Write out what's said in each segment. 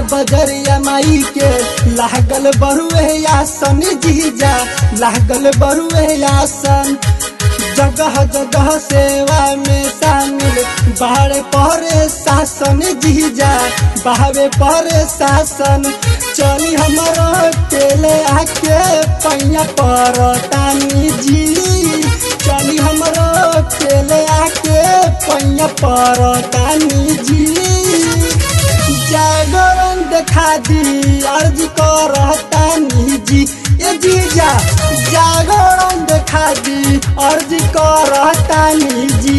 बजरिया माई के लागल बरुए आसन जीजा लागल बरुए आसन। जगह जगह सेवा में शामिल बाहर पहरे शासन जीजा बहावे पहरे शासन। चली हमारा केले आके पैया पर तानी जी चली हमारा केले आके पैया पर तानी जी। जागरण देखा दी अर्जी कर तानी जी ए जीजा जागरण देखा दी अर्जी कर तानी जी।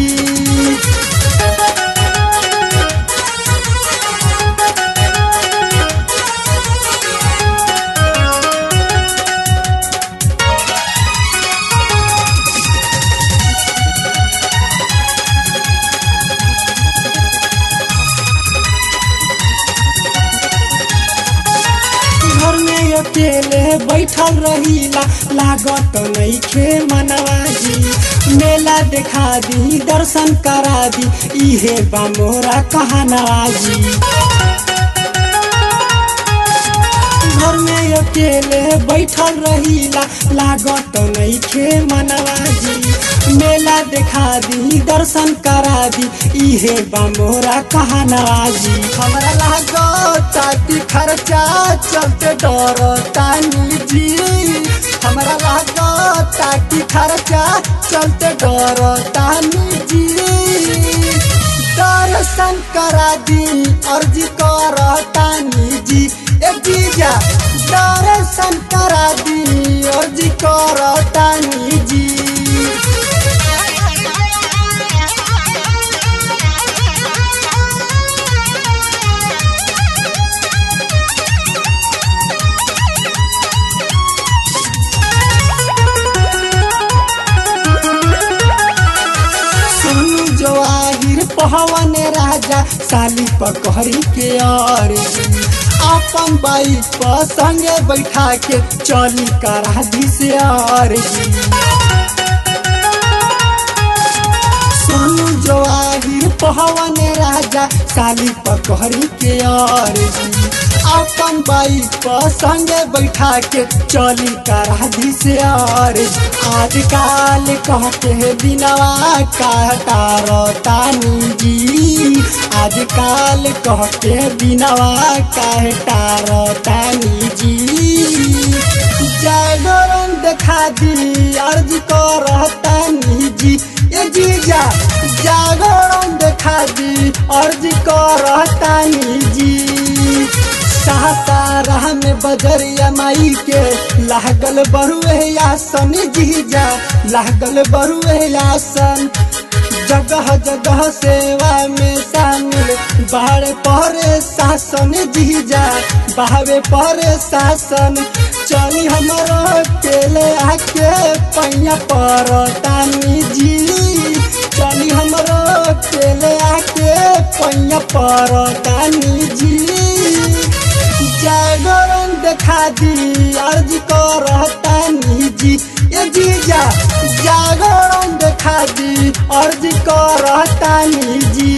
घर में अकेले बैठल रहीला लागत नइखे मनवा जी। मेला देखा दी दर्शन करा दी इहे बा मोरा कहनवा जी। घर में अकेले बैठल रहीला लागत नइखे मनवा जी। मेला देखा दी दर्शन करा दी इहे बा मोरा कहनवा जी। हमरा लागत ताकि खर्चा चलते डर तानी जी हमरा लागत ताकि खर्चा चलते डर तानी जी। दर्शन करा दी अर्जी कर तानी जी ए जीजा दर्शन करा दी अर्जी कर तानी जी। पहवन राजा साली पकड़ी के और अपन बाइक पर संगे बैठा के चली करा दी से और सुनु जवाहिर पहवन राजा साली पकड़ी के और अपन बाइक पर संगे बैठा के चली करा दी से और आजकल कहते हैं बिनवा काटार तानी जी आजकल कहते हैं बिनवा काटार तानी जी। जागरण देखा दी अर्जी कर तानी जी ए जीजा जागरण देखा दी अर्जी कर तानी जी। सासारा में बजरिया माई के लागल बरुए आसन जीजा लागल बरुए आसन। जगह जगह सेवा में शामिल बाहर पहरे शासन जीजा बहावे पहरे शासन। चली हमारा केले आके पैया पर तानी जी चली हमारा केले आके पैया पर तानी जी। जागरण देखा दी अर्जी कर तानी जी ए जीजा जागरण देखा दी अर्जी कर तानी जी।